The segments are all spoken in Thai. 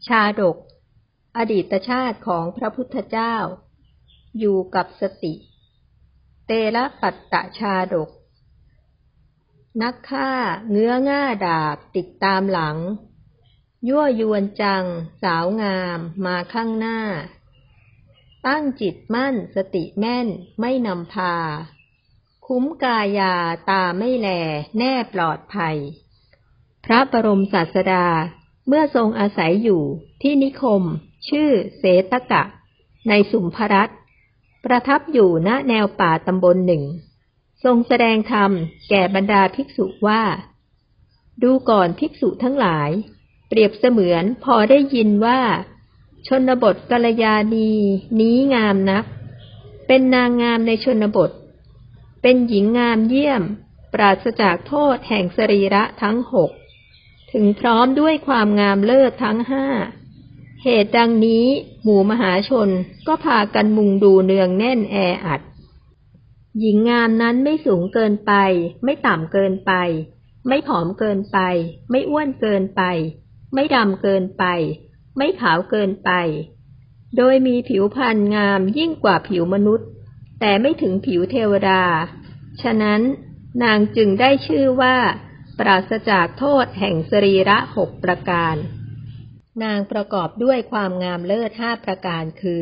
ชาดกอดีตชาติของพระพุทธเจ้าอยู่กับสติเตระปัตตชาดกนักฆ่าเงื้อง่าดาบติดตามหลังยั่วยวนจังสาวงามมาข้างหน้าตั้งจิตมั่นสติแม่นไม่นำพาคุ้มกายาตาไม่แลแน่ปลอดภัยพระบรมศาสดาเมื่อทรงอาศัยอยู่ที่นิคมชื่อเสตกะในสุมภรัตน์ประทับอยู่ณแนวป่าตำบลหนึ่งทรงแสดงธรรมแก่บรรดาภิกษุว่าดูก่อนภิกษุทั้งหลายเปรียบเสมือนพอได้ยินว่าชนบทกัลยาณีนี้งามนักเป็นนางงามในชนบทเป็นหญิงงามเยี่ยมปราศจากโทษแห่งสรีระทั้งหกถึงพร้อมด้วยความงามเลิศทั้งห้าเหตุดังนี้หมู่มหาชนก็พากันมุงดูเนืองแน่นแออัดหญิงงามนั้นไม่สูงเกินไปไม่ต่ำเกินไปไม่ผอมเกินไปไม่อ้วนเกินไปไม่ดำเกินไปไม่ขาวเกินไปโดยมีผิวพรรณงามยิ่งกว่าผิวมนุษย์แต่ไม่ถึงผิวเทวดาฉะนั้นนางจึงได้ชื่อว่าปราศจากโทษแห่งสรีระ6ประการนางประกอบด้วยความงามเลิศ5ประการคือ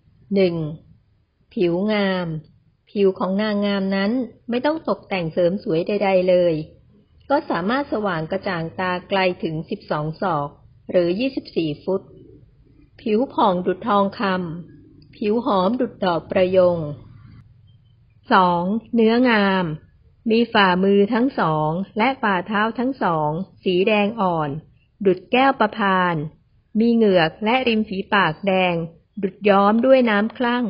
1. ผิวงามผิวของนางงามนั้นไม่ต้องตกแต่งเสริมสวยใดๆเลยก็สามารถสว่างกระจ่างตาไกลถึง12 ศอกหรือ24 ฟุตผิวผ่องดุจทองคำผิวหอมดุจดอกประยง 2. เนื้องามมีฝ่ามือทั้งสองและฝ่าเท้าทั้งสองสีแดงอ่อนดุจแก้วประพานมีเหงือกและริมฝีปากแดงดุจย้อมด้วยน้ำคลั่ง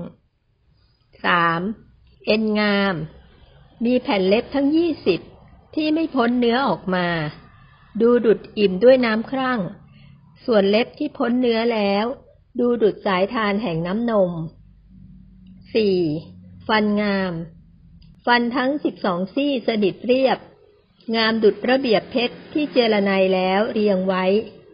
3. เอ็นงามมีแผ่นเล็บทั้ง20ที่ไม่พ้นเนื้อออกมาดูดุจอิ่มด้วยน้ำครั่งส่วนเล็บที่พ้นเนื้อแล้วดูดุจสายทานแห่งน้ำนม 4. ฟันงามฟันทั้ง12ซี่สนิทเรียบงามดุจระเบียบเพชรที่เจรไนแล้วเรียงไว้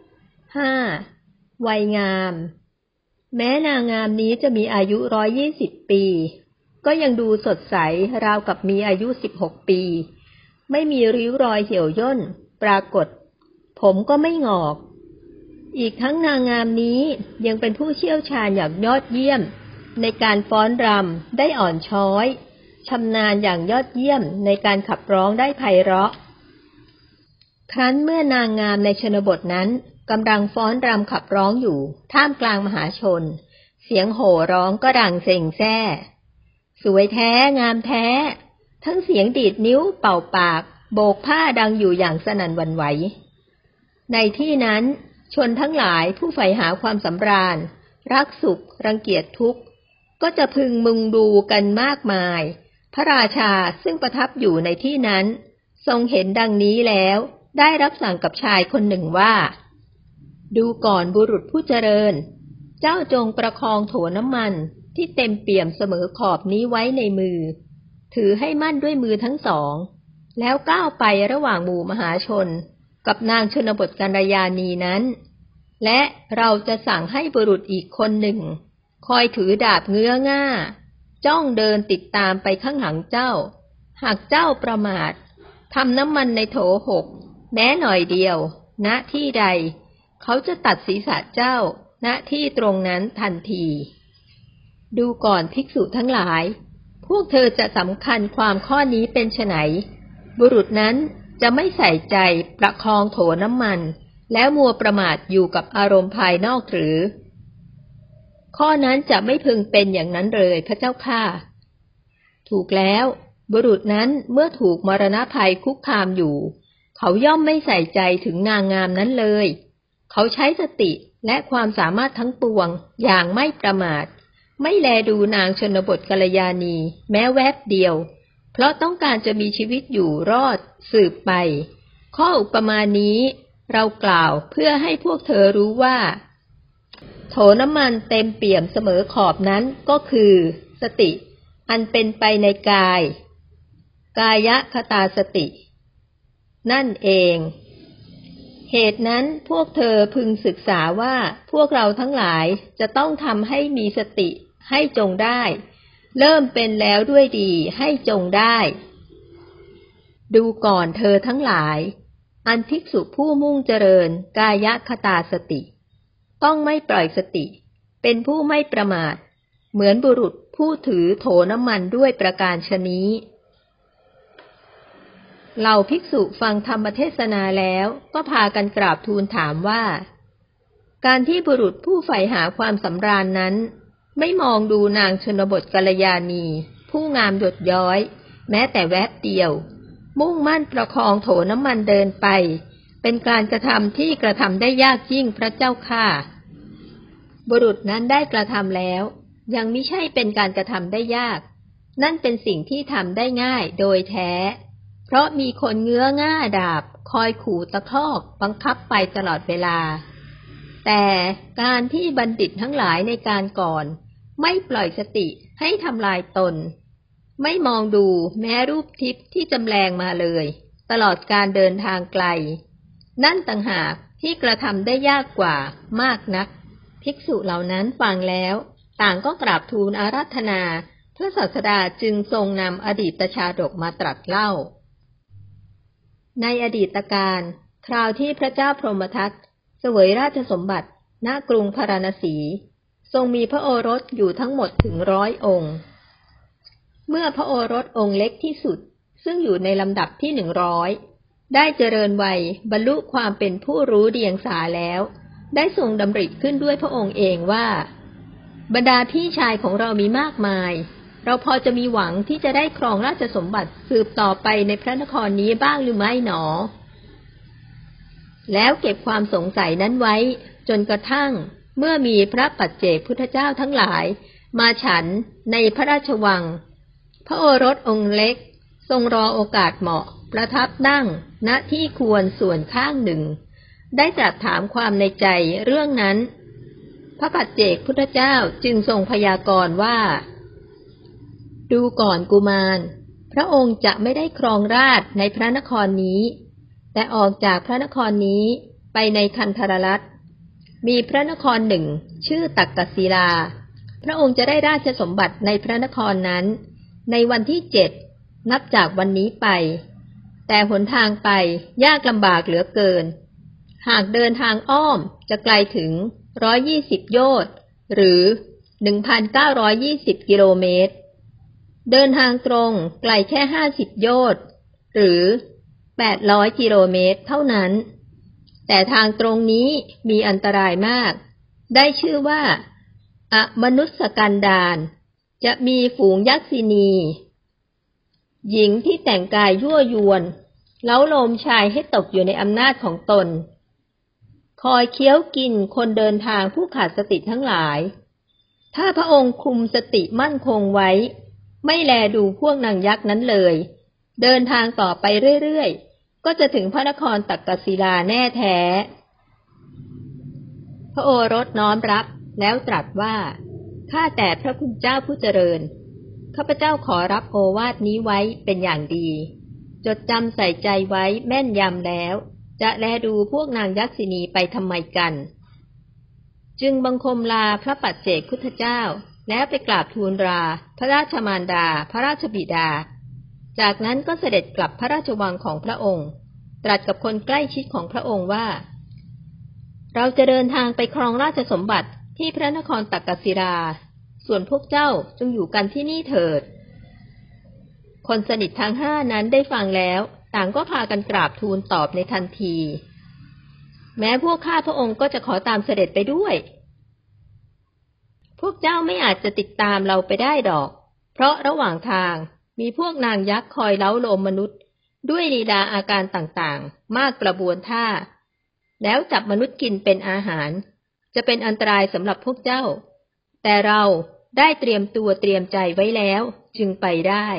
5. วัยงามแม้นางงามนี้จะมีอายุ120 ปีก็ยังดูสดใสราวกับมีอายุ16 ปีไม่มีริ้วรอยเหี่ยวย่นปรากฏผมก็ไม่งอกอีกทั้งนางงามนี้ยังเป็นผู้เชี่ยวชาญอย่างยอดเยี่ยมในการฟ้อนรำได้อ่อนช้อยชำนาญอย่างยอดเยี่ยมในการขับร้องได้ไพเราะครั้นเมื่อนางงามในชนบทนั้นกำลังฟ้อนรำขับร้องอยู่ท่ามกลางมหาชนเสียงโห่ร้องก็ดังเซ็งแซ่สวยแท้งามแท้ทั้งเสียงดีดนิ้วเป่าปากโบกผ้าดังอยู่อย่างสนั่นหวั่นไหวในที่นั้นชนทั้งหลายผู้ใฝ่หาความสำราญรักสุขรังเกียจทุกข์ก็จะพึงมุงดูกันมากมายพระราชาซึ่งประทับอยู่ในที่นั้นทรงเห็นดังนี้แล้วได้รับสั่งกับชายคนหนึ่งว่าดูก่อนบุรุษผู้เจริญเจ้าจงประคองโถน้ำมันที่เต็มเปี่ยมเสมอขอบนี้ไว้ในมือถือให้มั่นด้วยมือทั้งสองแล้วก้าวไประหว่างหมู่มหาชนกับนางชนบทกัลยาณีนั้นและเราจะสั่งให้บุรุษอีกคนหนึ่งคอยถือดาบเงื้อง่าจ้องเดินติดตามไปข้างหลังเจ้าหากเจ้าประมาททำน้ำมันในโถหกแม้หน่อยเดียวณที่ใดเขาจะตัดศีรษะเจ้าณที่ตรงนั้นทันทีดูก่อนภิกษุทั้งหลายพวกเธอจะสำคัญความข้อนี้เป็นไฉนบุรุษนั้นจะไม่ใส่ใจประคองโถน้ำมันแล้วมัวประมาทอยู่กับอารมณ์ภายนอกหรือข้อนั้นจะไม่พึงเป็นอย่างนั้นเลยพระเจ้าข้าถูกแล้วบุรุษนั้นเมื่อถูกมรณภัยคุกคามอยู่เขาย่อมไม่ใส่ใจถึงนางงามนั้นเลยเขาใช้สติและความสามารถทั้งปวงอย่างไม่ประมาทไม่แลดูนางชนบทกัลยาณีแม้แวบเดียวเพราะต้องการจะมีชีวิตอยู่รอดสืบไปข้ออุปมานี้เรากล่าวเพื่อให้พวกเธอรู้ว่าโถน้ำมันเต็มเปี่ยมเสมอขอบนั้นก็คือสติอันเป็นไปในกายกายคตาสตินั่นเองเหตุนั้นพวกเธอพึงศึกษาว่าพวกเราทั้งหลายจะต้องทำให้มีสติให้จงได้เริ่มเป็นแล้วด้วยดีให้จงได้ดูก่อนเธอทั้งหลายอันภิกษุผู้มุ่งเจริญกายคตาสติต้องไม่ปล่อยสติเป็นผู้ไม่ประมาทเหมือนบุรุษผู้ถือโถน้ำมันด้วยประการฉะนี้เหล่าภิกษุฟังธรรมเทศนาแล้วก็พากันกราบทูลถามว่าการที่บุรุษผู้ใฝ่หาความสำราญนั้นไม่มองดูนางชนบทกัลยาณีผู้งามหยดย้อยแม้แต่แวบเดียวมุ่งมั่นประคองโถน้ำมันเดินไปเป็นการกระทำที่กระทำได้ยากยิ่งพระเจ้าค่ะบุรุษนั้นได้กระทำแล้วยังมิใช่เป็นการกระทำได้ยากนั่นเป็นสิ่งที่ทำได้ง่ายโดยแท้เพราะมีคนเงื้อง่าดาบคอยขู่ตะคอกบังคับไปตลอดเวลาแต่การที่บัณฑิตทั้งหลายในการก่อนไม่ปล่อยสติให้ทำลายตนไม่มองดูแม้รูปทิพย์ที่จำแรงมาเลยตลอดการเดินทางไกลนั่นต่างหากที่กระทำได้ยากกว่ามากนักภิกษุเหล่านั้นฟังแล้วต่างก็กราบทูลอาราธนาพระศาสดาจึงทรงนำอดีตชาดกมาตรัสเล่าในอดีตการคราวที่พระเจ้าพรหมทัตเสวยราชสมบัติณกรุงพาราณสีทรงมีพระโอรสอยู่ทั้งหมดถึง100 องค์เมื่อพระโอรสองค์เล็กที่สุดซึ่งอยู่ในลำดับที่100ได้เจริญวัยบรรลุความเป็นผู้รู้เดียงสาแล้วได้ทรงดำริขึ้นด้วยพระองค์เองว่าบรรดาพี่ชายของเรามีมากมายเราพอจะมีหวังที่จะได้ครองราชสมบัติสืบต่อไปในพระนครนี้บ้างหรือไม่หนอแล้วเก็บความสงสัยนั้นไว้จนกระทั่งเมื่อมีพระปัจเจกพุทธเจ้าทั้งหลายมาฉันในพระราชวังพระโอรสองค์เล็กทรงรอโอกาสเหมาะประทับนั่งณที่ควรส่วนข้างหนึ่งได้ตรัสถามความในใจเรื่องนั้นพระปัจเจกพุทธเจ้าจึงทรงพยากรณ์ว่าดูก่อนกุมารพระองค์จะไม่ได้ครองราชย์ในพระนครนี้แต่ออกจากพระนครนี้ไปในคันธรรัฐมีพระนครหนึ่งชื่อตักกศิลาพระองค์จะได้ราชสมบัติในพระนครนั้นในวันที่7นับจากวันนี้ไปแต่หนทางไปยากลำบากเหลือเกินหากเดินทางอ้อมจะไกลถึง120 โยชน์หรือ 1,920 กิโลเมตรเดินทางตรงไกลแค่50 โยชน์หรือ800 กิโลเมตรเท่านั้นแต่ทางตรงนี้มีอันตรายมากได้ชื่อว่าอมนุสกันดารจะมีฝูงยักษินีหญิงที่แต่งกายยั่วยวนเล้าโลมชายให้ตกอยู่ในอำนาจของตนคอยเคี้ยวกินคนเดินทางผู้ขาดสติทั้งหลายถ้าพระองค์คุมสติมั่นคงไว้ไม่แลดูพวกนางยักษ์นั้นเลยเดินทางต่อไปเรื่อยๆก็จะถึงพระนครตักกศิลาแน่แท้พระโอรสน้อมรับแล้วตรัสว่าข้าแต่พระคุณเจ้าผู้เจริญข้าพเจ้าขอรับโอวาทนี้ไว้เป็นอย่างดีจดจำใส่ใจไว้แม่นยำแล้วจะแลดูพวกนางยักษินีไปทำไมกันจึงบังคมลาพระปัจเจกพุทธเจ้าแล้วไปกราบทูลลาพระราชมารดาพระราชบิดาจากนั้นก็เสด็จกลับพระราชวังของพระองค์ตรัสกับคนใกล้ชิดของพระองค์ว่าเราจะเดินทางไปครองราชสมบัติที่พระนครตักกศิลาส่วนพวกเจ้าจงอยู่กันที่นี่เถิดคนสนิททั้ง5นั้นได้ฟังแล้วต่างก็พากันกราบทูลตอบในทันทีแม้พวกข้าพระองค์ก็จะขอตามเสด็จไปด้วยพวกเจ้าไม่อาจจะติดตามเราไปได้ดอกเพราะระหว่างทางมีพวกนางยักษ์คอยเล้าโลมมนุษย์ด้วยลีลาอาการต่างๆมากกระบวนท่าแล้วจับมนุษย์กินเป็นอาหารจะเป็นอันตรายสำหรับพวกเจ้าแต่เราได้เตรียมตัวเตรียมใจไว้แล้วจึงไปได้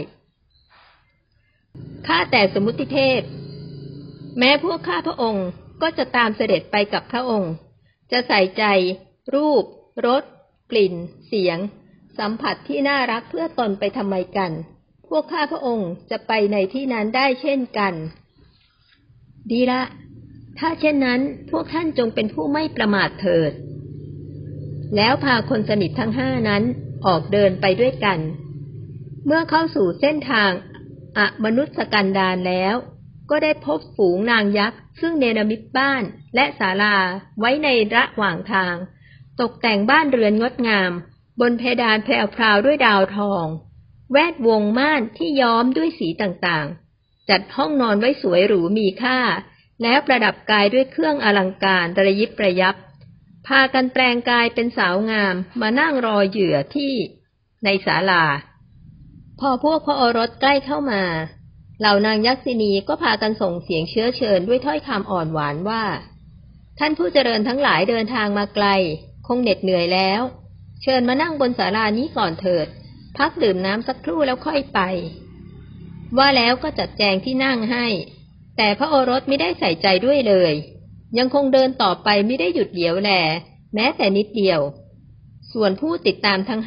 ข้าแต่สมุติเทพแม้พวกข้าพระองค์ก็จะตามเสด็จไปกับพระองค์จะใส่ใจรูปรสกลิ่นเสียงสัมผัสที่น่ารักเพื่อตนไปทำไมกันพวกข้าพระองค์จะไปในที่นั้นได้เช่นกันดีละถ้าเช่นนั้นพวกท่านจงเป็นผู้ไม่ประมาทเถิดแล้วพาคนสนิททั้ง5นั้นออกเดินไปด้วยกันเมื่อเข้าสู่เส้นทางอมนุษกันดารแล้วก็ได้พบฝูงนางยักษ์ซึ่งเนรมิตบ้านและศาลาไว้ในระหว่างทางตกแต่งบ้านเรือนงดงามบนเพดานแพรวๆด้วยดาวทองแวดวงม่านที่ย้อมด้วยสีต่างๆจัดห้องนอนไว้สวยหรูมีค่าแล้วประดับกายด้วยเครื่องอลังการระยิบระยับพากันแปลงกายเป็นสาวงามมานั่งรอเหยื่อที่ในศาลาพอพวกพระโอรสใกล้เข้ามาเหล่านางยักษินีก็พากันส่งเสียงเชื้อเชิญด้วยถ้อยคำอ่อนหวานว่าท่านผู้เจริญทั้งหลายเดินทางมาไกลคงเหน็ดเหนื่อยแล้วเชิญมานั่งบนศาลานี้ก่อนเถิดพักดื่มน้ำสักครู่แล้วค่อยไปว่าแล้วก็จัดแจงที่นั่งให้แต่พระโอรสไม่ได้ใส่ใจด้วยเลยยังคงเดินต่อไปไม่ได้หยุดเดี๋ยวแลแม้แต่นิดเดียวส่วนผู้ติดตามทั้ง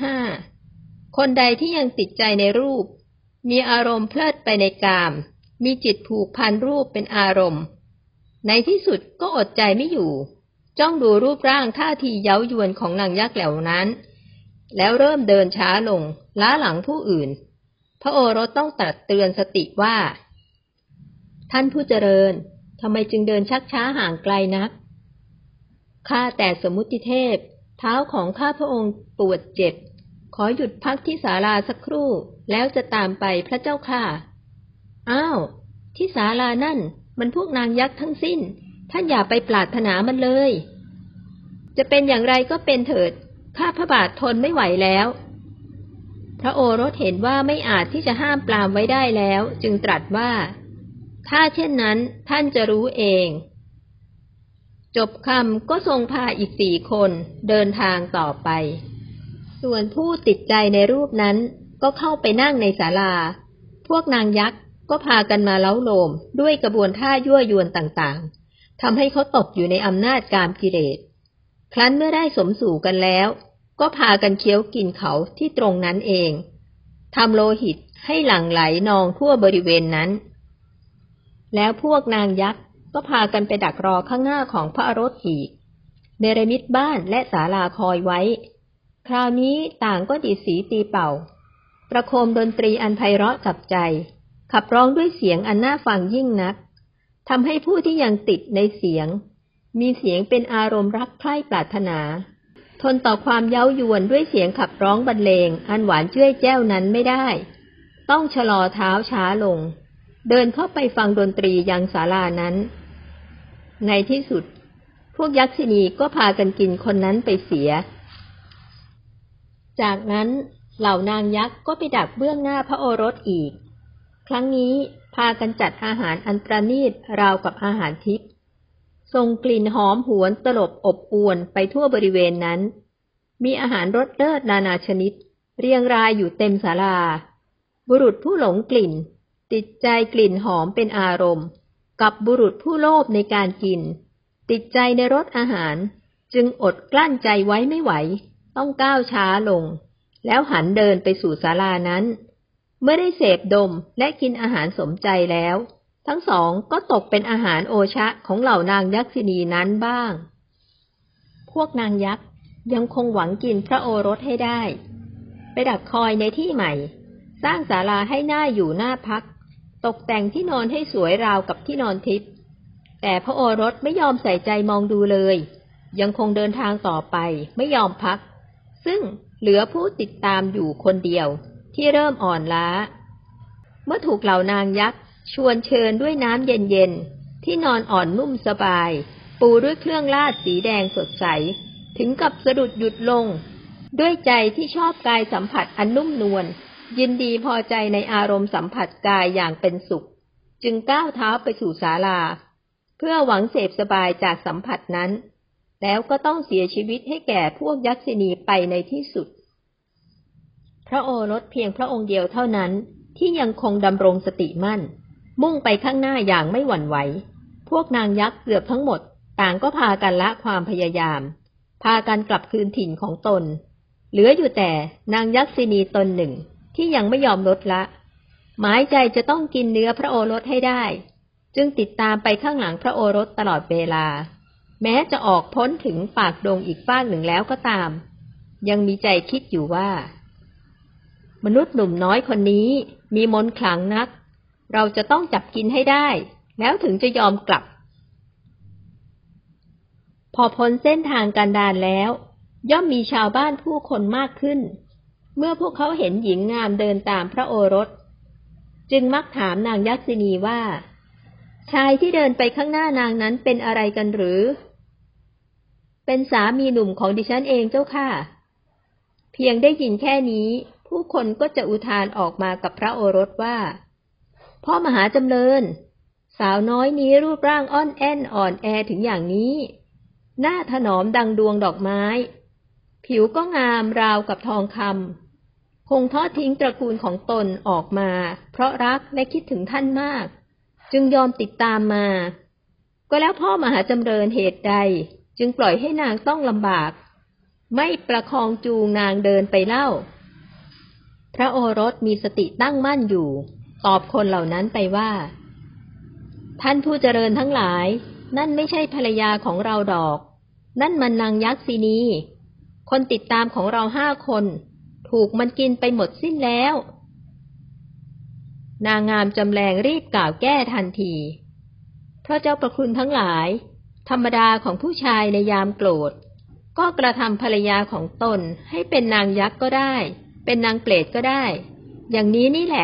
5คนใดที่ยังติดใจในรูปมีอารมณ์เพลิดไปในกามมีจิตผูกพันรูปเป็นอารมณ์ในที่สุดก็อดใจไม่อยู่จ้องดูรูปร่างท่าทีเย้ายวนของนางยักษ์เหล่านั้นแล้วเริ่มเดินช้าลงล้าหลังผู้อื่นพระโอรสต้องตรัสเตือนสติว่าท่านผู้เจริญทำไมจึงเดินชักช้าห่างไกลนักข้าแต่สมมุติเทพเท้าของข้าพระองค์ปวดเจ็บขอหยุดพักที่ศาลาสักครู่แล้วจะตามไปพระเจ้าค่ะอ้าวที่ศาลานั่นมันพวกนางยักษ์ทั้งสิ้นท่านอย่าไปปรารถนามันเลยจะเป็นอย่างไรก็เป็นเถิดข้าพระบาททนไม่ไหวแล้วพระโอรสเห็นว่าไม่อาจที่จะห้ามปรามไว้ได้แล้วจึงตรัสว่าถ้าเช่นนั้นท่านจะรู้เองจบคำก็ทรงพาอีก4 คนเดินทางต่อไปส่วนผู้ติดใจในรูปนั้นก็เข้าไปนั่งในศาลาพวกนางยักษ์ก็พากันมาเล้าโลมด้วยกระบวนท่ายั่วยวนต่างๆทำให้เขาตกอยู่ในอำนาจกามกิเลสครั้นเมื่อได้สมสู่กันแล้วก็พากันเคี้ยวกินเขาที่ตรงนั้นเองทำโลหิตให้หลั่งไหลนองทั่วบริเวณนั้นแล้วพวกนางยักษ์ก็พากันไปดักรอข้างหน้าของพระโอรสอีกเนรมิตบ้านและศาลาคอยไว้คราวนี้ต่างก็ดีดสีตีเป่าประโคมดนตรีอันไพเราะจับใจขับร้องด้วยเสียงอันน่าฟังยิ่งนักทำให้ผู้ที่ยังติดในเสียงมีเสียงเป็นอารมณ์รักใคร่ปรารถนาทนต่อความเย้ายวนด้วยเสียงขับร้องบรรเลงอันหวานเจ้ยแจ้วนั้นไม่ได้ต้องชะลอเท้าช้าลงเดินเข้าไปฟังดนตรียังศาลานั้นในที่สุดพวกยักษินีก็พากันกินคนนั้นไปเสียจากนั้นเหล่านางยักษ์ก็ไปดักเบื้องหน้าพระโอรสอีกครั้งนี้พากันจัดอาหารอันประณีตราวกับอาหารทิพย์ส่งกลิ่นหอมหวนตลบอบอวนไปทั่วบริเวณนั้นมีอาหารรสเลิศนานาชนิดเรียงรายอยู่เต็มศาลาบุรุษผู้หลงกลิ่นติดใจกลิ่นหอมเป็นอารมณ์กับบุรุษผู้โลภในการกินติดใจในรสอาหารจึงอดกลั้นใจไว้ไม่ไหวต้องก้าวช้าลงแล้วหันเดินไปสู่ศาลานั้นเมื่อได้เสพดมและกินอาหารสมใจแล้วทั้งสองก็ตกเป็นอาหารโอชะของเหล่านางยักษินีนั้นบ้างพวกนางยักษ์ยังคงหวังกินพระโอรสให้ได้ไปดักคอยในที่ใหม่สร้างศาลาให้น่าอยู่น่าพักตกแต่งที่นอนให้สวยราวกับที่นอนทิพย์แต่พระโอรสไม่ยอมใส่ใจมองดูเลยยังคงเดินทางต่อไปไม่ยอมพักซึ่งเหลือผู้ติดตามอยู่คนเดียวที่เริ่มอ่อนล้าเมื่อถูกเหล่านางยักษ์ชวนเชิญด้วยน้ำเย็นๆที่นอนอ่อนนุ่มสบายปูด้วยเครื่องลาดสีแดงสดใสถึงกับสะดุดหยุดลงด้วยใจที่ชอบกายสัมผัสอันนุ่มนวลยินดีพอใจในอารมณ์สัมผัสกายอย่างเป็นสุขจึงก้าวเท้าไปสู่ศาลาเพื่อหวังเสพสบายจากสัมผัสนั้นแล้วก็ต้องเสียชีวิตให้แก่พวกยักษินีไปในที่สุดพระโอรสเพียงพระองค์เดียวเท่านั้นที่ยังคงดำรงสติมั่นมุ่งไปข้างหน้าอย่างไม่หวั่นไหวพวกนางยักษ์เกือบทั้งหมดต่างก็พากันละความพยายามพากันกลับคืนถิ่นของตนเหลืออยู่แต่นางยักษินีตนหนึ่งที่ยังไม่ยอมลดละหมายใจจะต้องกินเนื้อพระโอรสให้ได้จึงติดตามไปข้างหลังพระโอรสตลอดเวลาแม้จะออกพ้นถึงปากดงอีกฟากหนึ่งแล้วก็ตามยังมีใจคิดอยู่ว่ามนุษย์หนุ่มน้อยคนนี้มีมนต์ขลังนักเราจะต้องจับกินให้ได้แล้วถึงจะยอมกลับพอพ้นเส้นทางกันดารแล้วย่อมมีชาวบ้านผู้คนมากขึ้นเมื่อพวกเขาเห็นหญิงงามเดินตามพระโอรสจึงมักถามนางยักษิณีว่าชายที่เดินไปข้างหน้านางนั้นเป็นอะไรกันหรือเป็นสามีหนุ่มของดิฉันเองเจ้าค่ะเพียงได้ยินแค่นี้ผู้คนก็จะอุทานออกมากับพระโอรสว่าพ่อมหาจำเริญสาวน้อยนี้รูปร่างอ่อนแอนอ่อนแอถึงอย่างนี้หน้าถนอมดังดวงดอกไม้ผิวก็งามราวกับทองคำคงทอดทิ้งตระกูลของตนออกมาเพราะรักและคิดถึงท่านมากจึงยอมติดตามมาก็แล้วพ่อมหาจำเริญเหตุใดจึงปล่อยให้นางต้องลำบากไม่ประคองจูงนางเดินไปเล่าพระโอรสมีสติตั้งมั่นอยู่ตอบคนเหล่านั้นไปว่าท่านผู้เจริญทั้งหลายนั่นไม่ใช่ภรรยาของเราดอกนั่นมันนางยักษินีคนติดตามของเรา5 คนถูกมันกินไปหมดสิ้นแล้วนางงามจำแรงรีบกล่าวแก้ทันทีเพราะเจ้าประคุณทั้งหลายธรรมดาของผู้ชายในยามโกรธก็กระทำภรรยาของตนให้เป็นนางยักษ์ก็ได้เป็นนางเปรตก็ได้อย่างนี้นี่แหละ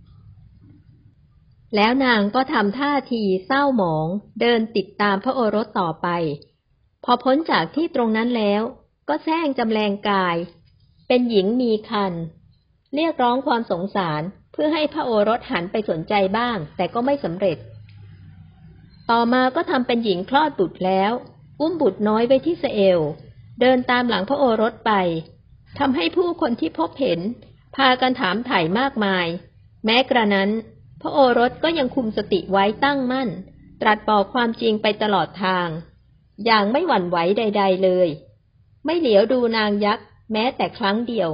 แล้วนางก็ทำท่าทีเศร้าหมองเดินติดตามพระโอรสต่อไปพอพ้นจากที่ตรงนั้นแล้วก็แซงจำแรงกายเป็นหญิงมีครรภ์เรียกร้องความสงสารเพื่อให้พระโอรสหันไปสนใจบ้างแต่ก็ไม่สำเร็จต่อมาก็ทำเป็นหญิงคลอดบุตรแล้วอุ้มบุตรน้อยไว้ที่สะเอวเดินตามหลังพระโอรสไปทำให้ผู้คนที่พบเห็นพากันถามไถ่มากมายแม้กระนั้นพระโอรสก็ยังคุมสติไว้ตั้งมั่นตรัสบอกความจริงไปตลอดทางอย่างไม่หวั่นไหวใดๆเลยไม่เหลียวดูนางยักษ์แม้แต่ครั้งเดียว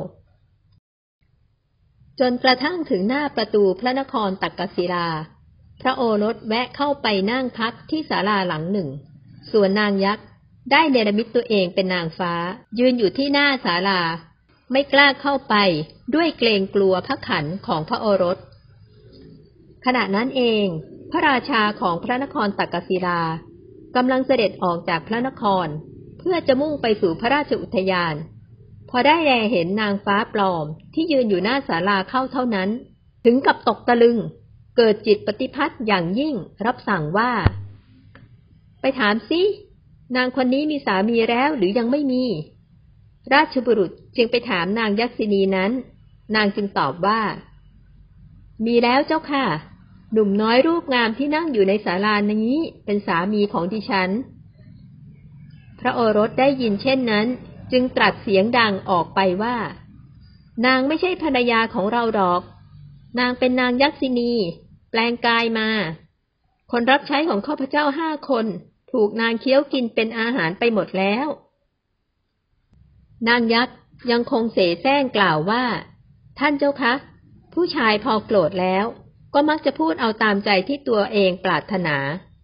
จนกระทั่งถึงหน้าประตูพระนครตักกศิลาพระโอรสแวะเข้าไปนั่งพักที่ศาลาหลังหนึ่งส่วนนางยักษ์ได้เนรมิตตัวเองเป็นนางฟ้ายืนอยู่ที่หน้าศาลาไม่กล้าเข้าไปด้วยเกรงกลัวพระขันของพระโอรสขณะนั้นเองพระราชาของพระนครตักกศิลากำลังเสด็จออกจากพระนครเพื่อจะมุ่งไปสู่พระราชอุทยานพอได้แลเห็นนางฟ้าปลอมที่ยืนอยู่หน้าศาลาเข้าเท่านั้นถึงกับตกตะลึงเกิดจิตปฏิภัทอย่างยิ่งรับสั่งว่าไปถามสินางคนนี้มีสามีแล้วหรือยังไม่มีราชบุรุษจึงไปถามนางยักษินีนั้นนางจึงตอบว่ามีแล้วเจ้าค่ะหนุ่มน้อยรูปงามที่นั่งอยู่ในศาลานี้เป็นสามีของดิฉันพระโอรสได้ยินเช่นนั้นจึงตรัสเสียงดังออกไปว่านางไม่ใช่ภรรยาของเราดอกนางเป็นนางยักษินีแปลงกายมาคนรับใช้ของข้าพเจ้า5 คนถูกนางเคี้ยวกินเป็นอาหารไปหมดแล้วนางยักษ์ยังคงเสแสร้งกล่าวว่าท่านเจ้าคะผู้ชายพอโกรธแล้วก็มักจะพูดเอาตามใจที่ตัวเองปรารถนา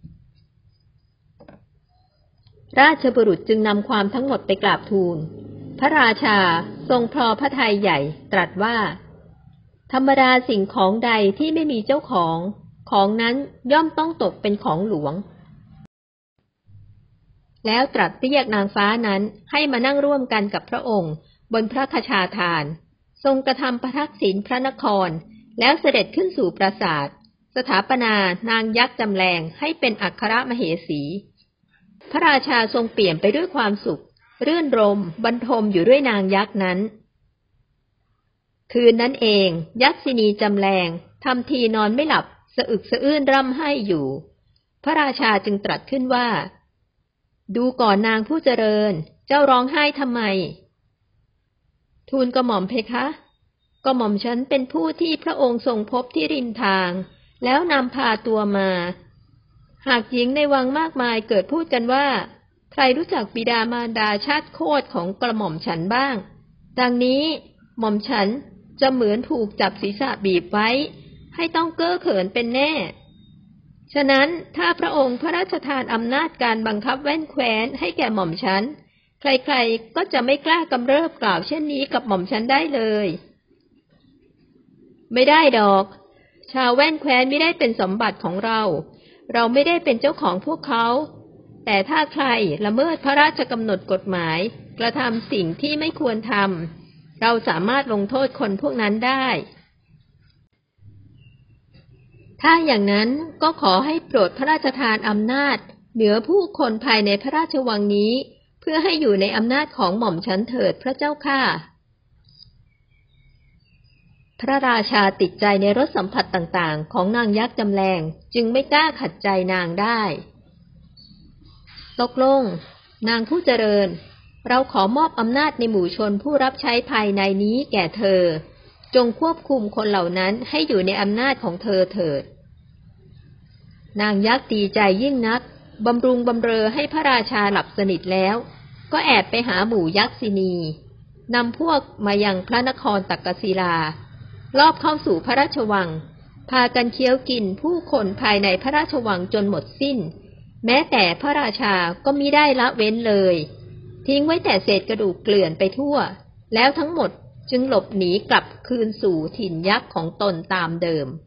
ราชบุรุษจึงนำความทั้งหมดไปกราบทูลพระราชาทรงพอพระทัยใหญ่ตรัสว่าธรรมดาสิ่งของใดที่ไม่มีเจ้าของของนั้นย่อมต้องตกเป็นของหลวงแล้วตรัสเรียกนางฟ้านั้นให้มานั่งร่วมกันกับพระองค์บนพระคชาทานทรงกระทำประทักษิณพระนครแล้วเสด็จขึ้นสู่ปราสาทสถาปนานางยักษ์จำแรงให้เป็นอัครมเหสีพระราชาทรงเปี่ยมไปด้วยความสุขรื่นรมบรรทมอยู่ด้วยนางยักษ์นั้นคืนนั้นเองยักษินีจำแรงทำทีนอนไม่หลับสะอึกสะอื้นร่ำไห้อยู่พระราชาจึงตรัสขึ้นว่าดูก่อนนางผู้เจริญเจ้าร้องไห้ทำไมทูลกระหม่อมเพคะกระหม่อมฉันเป็นผู้ที่พระองค์ทรงพบที่ริมทางแล้วนำพาตัวมาหากหญิงในวังมากมายเกิดพูดกันว่าใครรู้จักบิดามารดาชาติโคตรของกระหม่อมฉันบ้างดังนี้หม่อมฉันจะเหมือนถูกจับศีรษะบีบไว้ให้ต้องเก้อเขินเป็นแน่ฉะนั้นถ้าพระองค์พระราชทานอำนาจการบังคับแว่นแคว้นให้แก่หม่อมฉันใครๆก็จะไม่กล้ากำเริบกล่าวเช่นนี้กับหม่อมฉันได้เลยไม่ได้ดอกชาวแว่นแคว้นไม่ได้เป็นสมบัติของเราไม่ได้เป็นเจ้าของพวกเขาแต่ถ้าใครละเมิดพระราชกำหนดกฎหมายกระทำสิ่งที่ไม่ควรทำเราสามารถลงโทษคนพวกนั้นได้ถ้าอย่างนั้นก็ขอให้โปรดพระราชทานอำนาจเหนือผู้คนภายในพระราชวังนี้เพื่อให้อยู่ในอำนาจของหม่อมฉันเถิดพระเจ้าค่ะพระราชาติดใจในรสสัมผัสต่างๆของนางยักษ์จำแรงจึงไม่กล้าขัดใจนางได้ตกลงนางผู้เจริญเราขอมอบอำนาจในหมู่ชนผู้รับใช้ภายในนี้แก่เธอจงควบคุมคนเหล่านั้นให้อยู่ในอำนาจของเธอเถิดนางยักษ์ดีใจยิ่งนักบำรุงบำเรอให้พระราชาหลับสนิทแล้วก็แอบไปหาหมู่ยักษินีนำพวกมายังพระนครตักกศิลาลอบเข้าสู่พระราชวังพากันเคี้ยวกินผู้คนภายในพระราชวังจนหมดสิ้นแม้แต่พระราชาก็มิได้ละเว้นเลยทิ้งไว้แต่เศษกระดูกเกลื่อนไปทั่วแล้วทั้งหมดจึงหลบหนีกลับคืนสู่ถิ่นยักษ์ของตนตามเดิม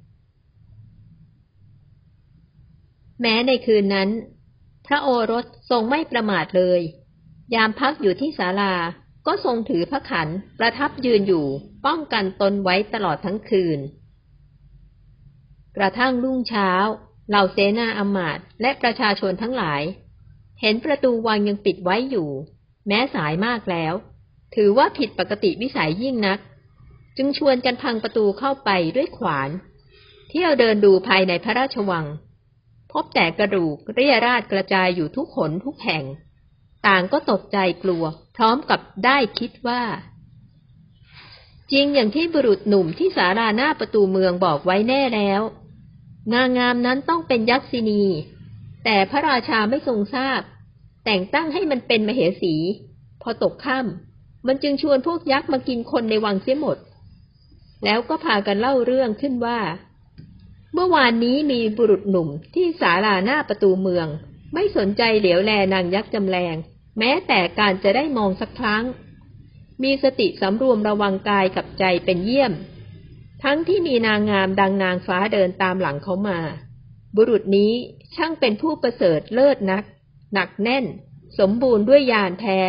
แม้ในคืนนั้นพระโอรสทรงไม่ประมาทเลยยามพักอยู่ที่ศาลาก็ทรงถือพระขันประทับยืนอยู่ป้องกันตนไว้ตลอดทั้งคืนกระทั่งรุ่งเช้าเหล่าเสนาอำมาตย์และประชาชนทั้งหลายเห็นประตูวังยังปิดไว้อยู่แม้สายมากแล้วถือว่าผิดปกติวิสัยยิ่งนักจึงชวนกันพังประตูเข้าไปด้วยขวานเที่ยวเดินดูภายในพระราชวังพบแต่กระดูกเรี่ยราดกระจายอยู่ทุกหนทุกแห่งต่างก็ตกใจกลัวพร้อมกับได้คิดว่าจริงอย่างที่บุรุษหนุ่มที่ศาลาหน้าประตูเมืองบอกไว้แน่แล้วนางงามนั้นต้องเป็นยักษินีแต่พระราชาไม่ทรงทราบแต่งตั้งให้มันเป็นมเหสีพอตกค่ำมันจึงชวนพวกยักษ์มากินคนในวังเสียหมดแล้วก็พากันเล่าเรื่องขึ้นว่าเมื่อวานนี้มีบุรุษหนุ่มที่ศาลาหน้าประตูเมืองไม่สนใจเหลียวแลนางยักษ์จำแรงแม้แต่การจะได้มองสักครั้งมีสติสำรวมระวังกายกับใจเป็นเยี่ยมทั้งที่มีนางงามดังนางฟ้าเดินตามหลังเขามาบุรุษนี้ช่างเป็นผู้ประเสริฐเลิศนักหนักแน่นสมบูรณ์ด้วยญาณแท้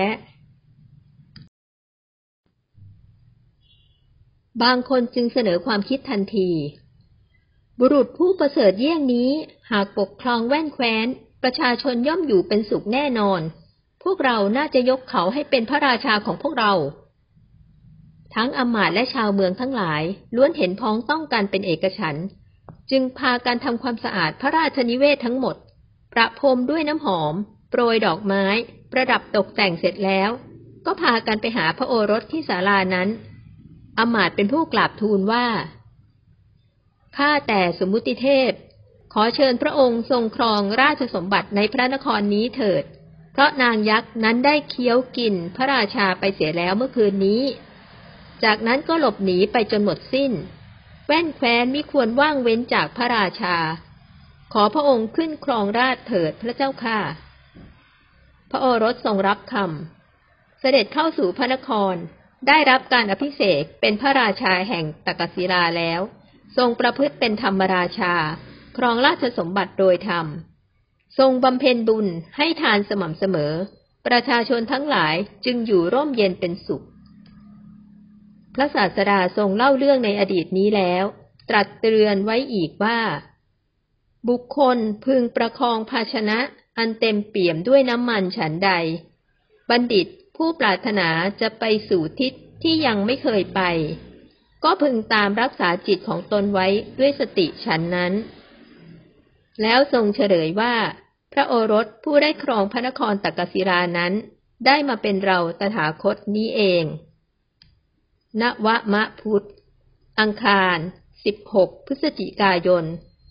บางคนจึงเสนอความคิดทันทีบุรุษผู้ประเสริฐเยี่ยงนี้หากปกครองแว่นแคว้นประชาชนย่อมอยู่เป็นสุขแน่นอนพวกเราน่าจะยกเขาให้เป็นพระราชาของพวกเราทั้งอำมาตย์และชาวเมืองทั้งหลายล้วนเห็นพ้องต้องกันเป็นเอกฉันท์จึงพากันทำความสะอาดพระราชนิเวศทั้งหมดประพรมด้วยน้ำหอมโปรยดอกไม้ประดับตกแต่งเสร็จแล้วก็พากันไปหาพระโอรสที่ศาลานั้นอำมาตย์เป็นผู้กราบทูลว่าข้าแต่สมมุติเทพขอเชิญพระองค์ทรงครองราชสมบัติในพระนครนี้เถิดเพราะนางยักษ์นั้นได้เคี้ยวกินพระราชาไปเสียแล้วเมื่อคืนนี้จากนั้นก็หลบหนีไปจนหมดสิ้นแว่นแคว้นมิควรว่างเว้นจากพระราชาขอพระองค์ขึ้นครองราชย์เถิดพระเจ้าค่ะพระโอรสทรงรับคำเสด็จเข้าสู่พระนครได้รับการอภิเษกเป็นพระราชาแห่งตักกศิลาแล้วทรงประพฤติเป็นธรรมราชาครองราชสมบัติโดยธรรมทรงบำเพ็ญบุญให้ทานสม่ำเสมอประชาชนทั้งหลายจึงอยู่ร่มเย็นเป็นสุขพระศาสดาทรงเล่าเรื่องในอดีตนี้แล้วตรัสเตือนไว้อีกว่าบุคคลพึงประคองภาชนะอันเต็มเปี่ยมด้วยน้ำมันฉันใดบัณฑิตผู้ปรารถนาจะไปสู่ทิศที่ยังไม่เคยไปก็พึงตามรักษาจิตของตนไว้ด้วยสติฉันนั้นแล้วทรงเฉลยว่าพระโอรสผู้ได้ครองพระนครตักกศิลานั้นได้มาเป็นเราตถาคตนี้เองนวมะพุธอังคาร16พฤศจิกายน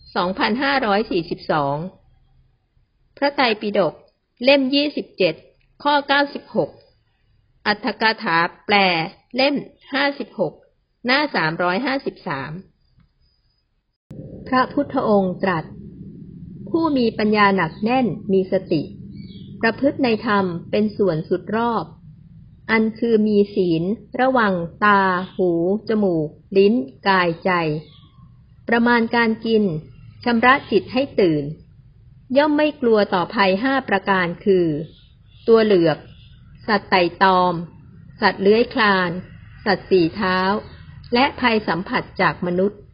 2542พระไตรปิฎกเล่ม27ข้อ96อรรถกถาแปลเล่ม56หน้า353พระพุทธองค์ตรัสผู้มีปัญญาหนักแน่นมีสติ ประพฤติในธรรมเป็นส่วนสุดรอบ อันคือมีศีลระวังตา หู จมูก ลิ้น กายใจ ประมาณการกินชำระจิตให้ตื่น ย่อมไม่กลัวต่อภัย5ประการคือ ตัวเหลือบ สัตว์ไต่ตอม สัตว์เลื้อยคลาน สัตว์สี่เท้า และภัยสัมผัสจากมนุษย์